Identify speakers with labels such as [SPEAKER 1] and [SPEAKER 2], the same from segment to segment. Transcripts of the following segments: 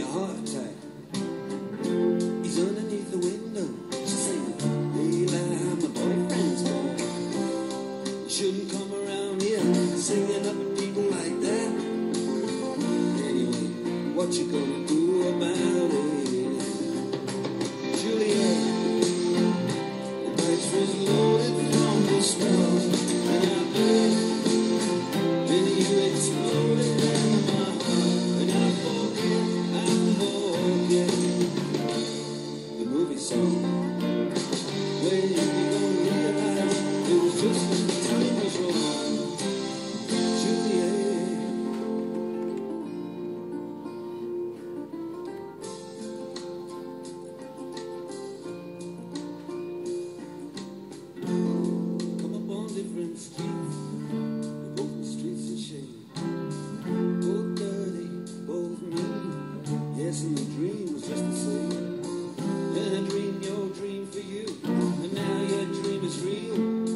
[SPEAKER 1] heart attack. He's underneath the window. She's saying, Leila, my boyfriend's back. You shouldn't come around here singing up at people like that. Anyway, what you gonna do about it? Juliet, the dice was loaded from the start, and I bet, then you exploded in my heart, and I forget the movie song. When you gonna realize it was just when the time was wrong? Juliet. Come up on different streets, both the streets in shade, both dirty, both mean. Yes, and the dream was just the same. Then I dreamed your dream for you, and now your dream is real.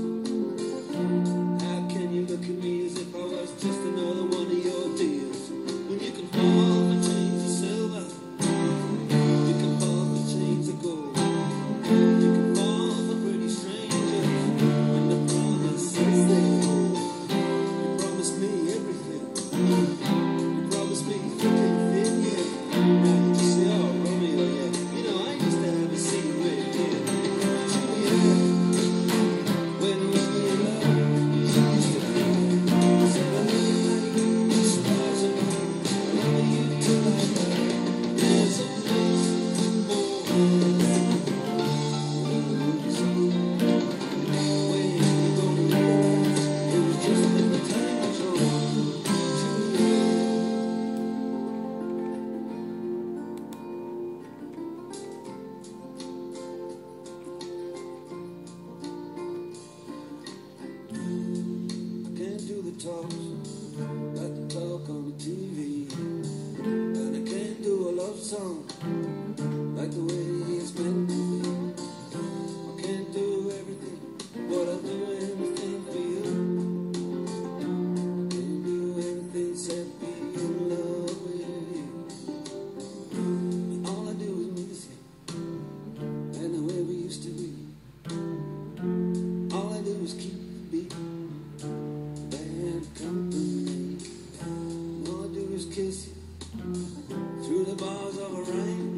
[SPEAKER 1] How can you look at me as if I was just another one of your deals? When you can fall for chains of silver, you can fall for chains of gold, you can fall for pretty strangers, and the promises they hold. You promised me everything, you promised me thick and thin, yeah. Now you just say, oh, Romeo, yeah. You know, I used to have a secret with you. Juliet, when we were in love, you used to think, I said, I love you like the stars above. I love you till I die. There's a place for us. When you gonna realize it was just when the time was wrong? Juliet. I can't do the talks like the talk on the TV, and I can't do a love song like the way it's meant to be. I can't do everything, but I'll do anything for you. I can't do everything except be in love with you. All I do is miss you, and the way we used to be. All I do is keep the beat, bad company. All I do is kiss you through the bars of a rain.